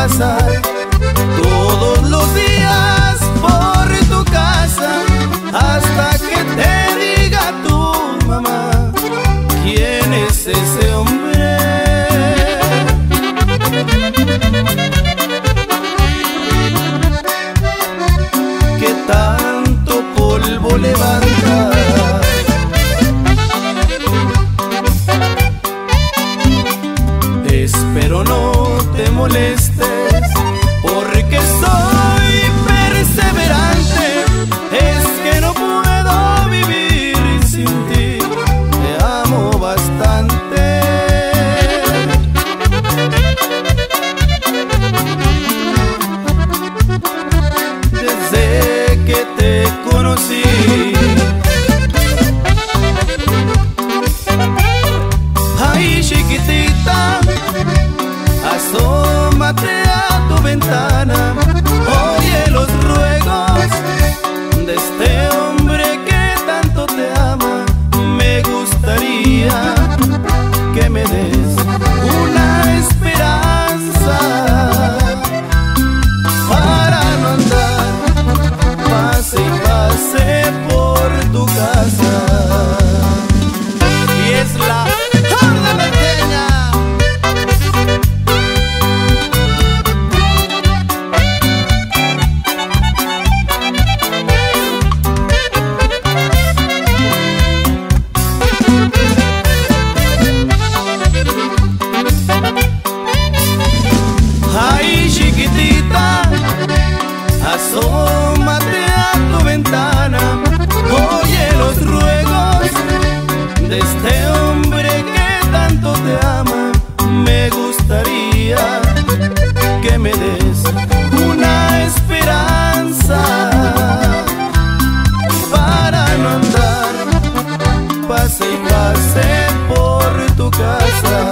pasar todos los días por tu casa hasta que te diga tu mamá quién es ese hombre que tanto polvo levanta. Espero no te molestes porque soy perseverante. Es que no puedo vivir sin ti, te amo bastante. Desde que te conocí, ay chiquitita, asómate a tu ventana, oye los ruegos de este hombre que tanto te ama. Me gustaría que me des una esperanza para no andar pase y pase por tu casa. Y es la tarde pequeña. Ay chiquitita, asómate a tu ventana, oye los ruegos de este hombre que tanto te ama. Me gustaría que me des una esperanza para no andar pase y pase por tu casa.